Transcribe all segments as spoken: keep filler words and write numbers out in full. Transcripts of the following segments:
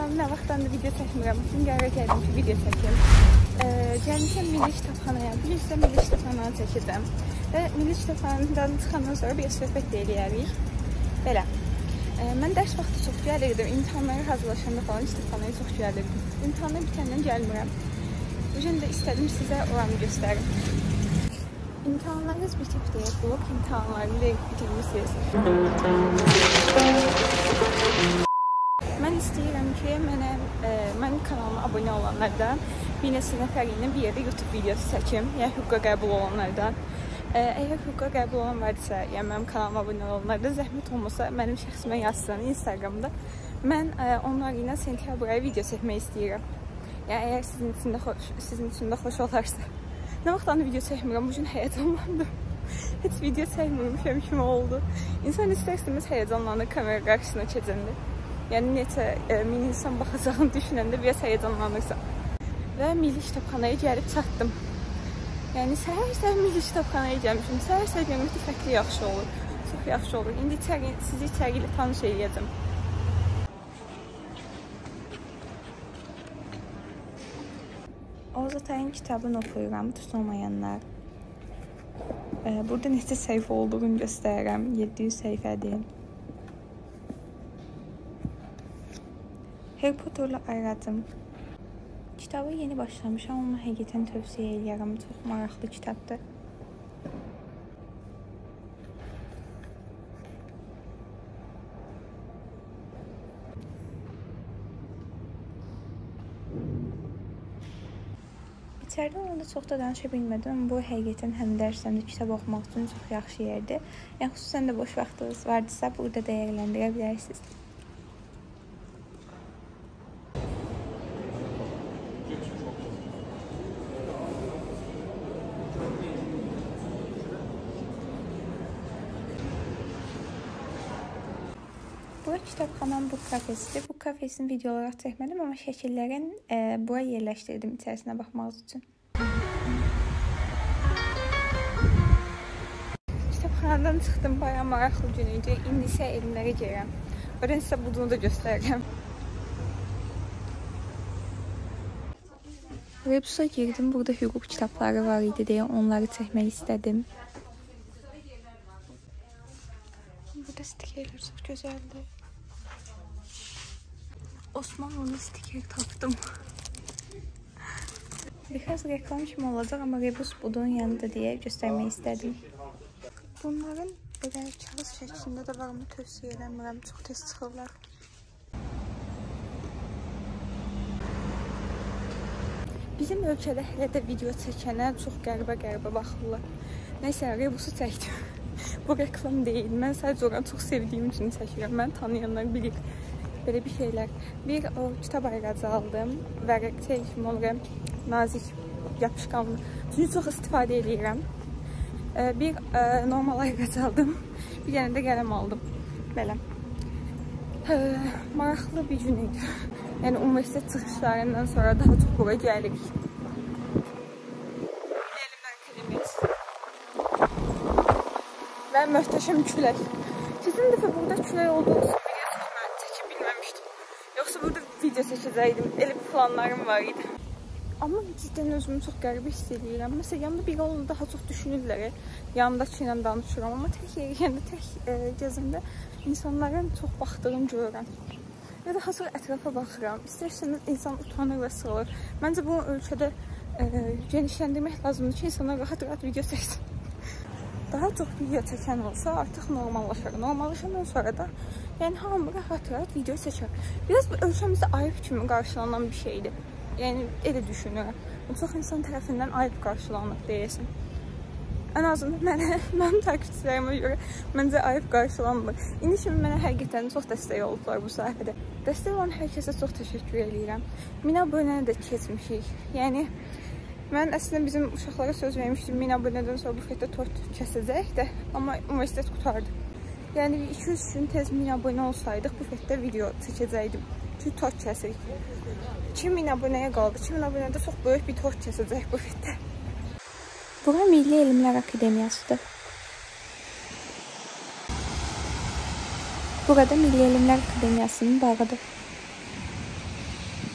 salam, nə vaxtdan da video çəkmirəm. Bugün qərar gəldim ki, video çəkim. Gəlmişəm Milli Kitabxanaya. Bu gün sizə Milli Kitabxananı çəkəcəm. Və Milli Kitabxanadan çıxandan sonra bir söhbət də eləyərik. Belə. Mən dərs vaxtı çox gəlirdim. İmtahanlara hazırlaşanda falan kitabxanaya çox gəlirdim. İmtahanlar bitəndən gəlmirəm. Bugün də istədim sizə oranı göstərim. İmtahanlarınız bitib deyə, blok imtahanlarını bitirmişsiniz. Mən istəyirəm ki, mənə, e, mənim kanalıma abunə olanlardan bir neçə nəfər ilə bir yerdə YouTube videosu çəkim. Yəni, hüquqa qəbul olanlardan. E, əgər hüquqa qəbul olan varsa, yəni mənim kanalıma abunə olanlardan zəhmət olmasa, mənim şəxsimə yazsın Instagramda. Mən e, onlar ilə sentyabr ayı video çəkmək istəyirəm. Yəni, əgər sizin üçün də xoş, sizin üçün də xoş olarsa. Nə vaxtdan video çəkmirəm, bugün həyəcanlandım. Heç video çəkmirmişəm kimi oldu. İnsan istər-istəməz həyəcanlanır kamera qarşısına keçəndə. Yəni, necə e, min insan baxacağını düşünəndə biraz həyəcanlanırsan. Və Milli Kitabxanaya gəlib çatdım. Yəni, səhər-səhər Milli Kitabxanaya gəlmişim. Səhər-səhər görməkdə fərqli yaxşı olur. Çox yaxşı olur. İndi içəri, sizi içəri ilə tanış eləyəcəm. Oğuz Atayın kitabını oxuyuram, tutulmayanlar. E, burada necə səhifə olduğunu göstərirəm. yeddi yüz səhifədir. Harry Potter'la aradım. Kitabı yeni başlamışam, amma həqiqətən tövsiyə edirəm. Çox maraqlı kitabdır. İçəridə onda çox da danışa bilmədim. Bu həqiqətən həm dərsləmdə kitab oxumaq üçün çox yaxşı yerdir. Yəni, xüsusən də boş vaxtınız vardısa, burada dəyərləndirə bilərsiniz. Bura kitabxananın bu kafesidir. Bu kafesini video olaraq çəkmədim, amma şəkillərin e, bura yerləşdirdim içərisinə baxmaq üçün. Kitabxanadan çıxdım, bayağı maraqlı gün idi. İndi isə elmlərə gəlirəm. Oradan sizə bunu da göstərirəm. Rebusa girdim, burada hüquq kitabları var idi deyə onları çəkmək istədim. Burada stikerler çok güzeldi. Osmanlı'nın stiker tapdım. Biraz reklam kimi olacaq, amma Rebus budun yanında deyə göstərmək istədim. Bunların belə kağız şəklində də var, amma tövsiyə eləmirəm, çox tez çıxırlar. Bizim ölkədə hələ də video çəkənə çox qəribə-qəribə baxırlar. Nəysə, Rebusu çəkdim. Bu reklam deyil. Mən sadəcə oranı çox sevdiyim üçün çəkirəm. Mən tanıyanlar bilir belə bir şeylər. Bir o kitab ayıracı aldım. Vərəq çəkim oluram. Nazik, yapışqanlı. Çünki çox istifadə edirəm. Bir e, normal ayıracı aldım. Bir dənə də qələm aldım. Belə. E, maraqlı bir gün idi. Yəni, universitet çıxışlarından sonra daha çox bura gəlirik. Və möhtəşəm külək. Sizin dəfə burada külək olduğu üçün video çəkmə, çəkib bilməmişdim. Yoxsa burada video çəkəcəkdim. Elə planlarım var idi. Amma cidden özümü çox qəribə hiss edirəm. Məsələn, yanımda biri olanda daha çox düşünürlər. Yanımdakı ilə danışıram. Amma tək yerində, tək e, gəzimdə insanların çox baxdığını görürəm. Və daha sonra ətrafa baxıram. İstərseniz insan utanır və sıxılır. Məncə bunu ölkədə e, genişləndirmək lazımdır ki, insanlar rahat-rahat video çəksin. Daha çox video çəkən olsa artıq normallaşır. Normallaşandan sonra da yəni hamı rahat-rahat video çəkər. Biraz bu ölkəmizdə ayıb kimi qarşılanan bir şeydir. Yəni elə düşünürəm. Çox insan tərəfindən ayıb qarşılanır deyəsən. Ən azından mənə, mənim takipçilərimə görə məncə ayıb qarşılanmır. İndi kimi mənə həqiqətən çox dəstək oldular bu sahədə. Dəstək olan hər kəsə çox təşəkkür edirəm. min abunəni də keçmişik. Yəni mən əslində bizim uşaqlara söz vermişdim, min abunədən sonra bu fətdə tort kəsəcək də, amma universitet qutardı. Yəni iki üç gün tez min abunə olsaydıq, bu fətdə video çəkəcəkdim. Çünki tort kəsirik. iki min abunəyə qaldı. iki min abunədə çox böyük bir tort kəsəcək bu fətdə. Bura Milli Elmlər Akademiyasıdır. Burada Milli Elmlər Akademiyasının bağıdır.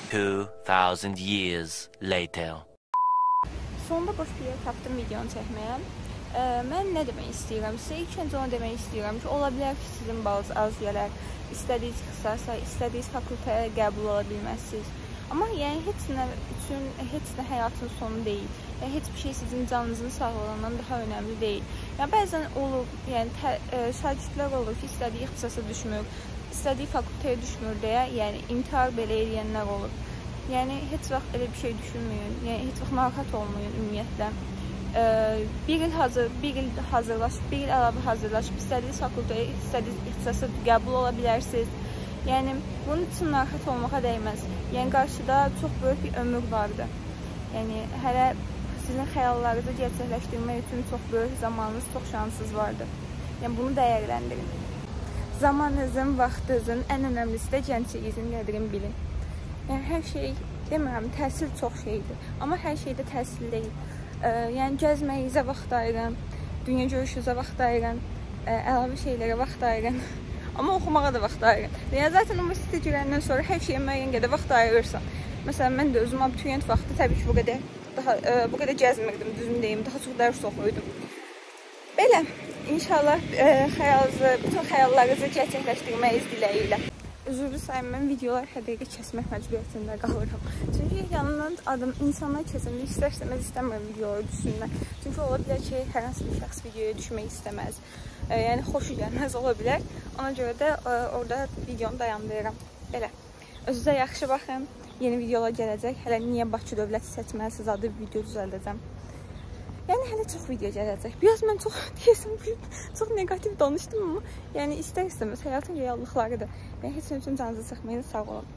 two thousand years later. Sonunda boş bir yer tapdım videonu çəkməyə. Ə, mən nə demək istəyirəm? Sizə ilk öncə onu demək istəyirəm ki, ola bilər ki, sizin bazı arzular, istədiyiniz ixtisasa, istədiyiniz fakültəyə qəbul ola bilməzsiniz. Amma yəni heç nə üçün, heç nə həyatın sonu deyil. Yəni heç bir şey sizin canınızın sağlığından daha önəmli deyil. Yəni bəzən olur, yəni tə, ə, şagirdlər olur ki, istədiyi ixtisasa düşmür, istədiyi fakültəyə düşmür deyə, yəni intihar belə edənlər olur. Yəni heç vaxt elə bir şey düşünməyin. Yəni heç vaxt narahat olmayın ümumiyyətlə. Ee, bir il hazır, bir il hazırlaşıb, bir il əlavə hazırlaşıb, istədiyiniz fakültəyə, istədiyiniz ixtisasa qəbul ola bilərsiniz. Yəni bunun üçün narahat olmağa dəyməz. Yəni qarşıda çox böyük bir ömür vardı. Yəni hələ sizin xəyallarınızı gerçəkləşdirmək üçün çox böyük zamanınız, çox şansınız vardı. Yəni bunu dəyərləndirin. Zamanınızın, vaxtınızın ən önəmlisi də gəncliyinizin qədrini bilin. Yəni hər şey, demirəm, təhsil çox şeydir, amma hər şeydə təhsil deyil. Ə, yəni gəzməyinizə vaxt ayırın, dünya görüşünüzə vaxt ayırın, ə, əlavə şeylərə vaxt ayırın, amma oxumağa da vaxt ayırın. Yəni zaten universitetə girəndən sonra hər şeyə müəyyən qədər vaxt ayırırsan. Məsələn, mən də özüm abituriyent vaxtı təbii ki, bu qədər daha ə, bu qədər gəzmirdim, düzünü deyim, daha çox dərs oxuyurdum. Belə, inşallah ə, xəyalınızı, bütün xəyallarınızı gerçəkləşdirməyiz diləyi ilə. Üzrlü sayın, mən videolar həqiqi kəsmək məcburiyyətində qalıram. Çünki yanından adam insanlar kəsəndə istər-istəməz istəmirəm videoları düşsünlər. Çünki ola bilər ki, hər hansı bir şəxs videoya düşmək istəməz. E, yəni xoşu gəlməz ola bilər. Ona görə də e, orada videonu dayandırıram. Belə. Özünüzə yaxşı baxın. Yeni videolar gələcək. Hələ niyə Bakı Dövlət Seçməlisiz adlı bir video düzəldəcəm. Yəni hələ çox video gələcək. Biraz mən çox deyəsən çox negativ danışdım, amma yəni istər-istəməz həyatın reallıqlarıdır. Yəni heç nə üçün canınızı sıxmayın. Sağ olun.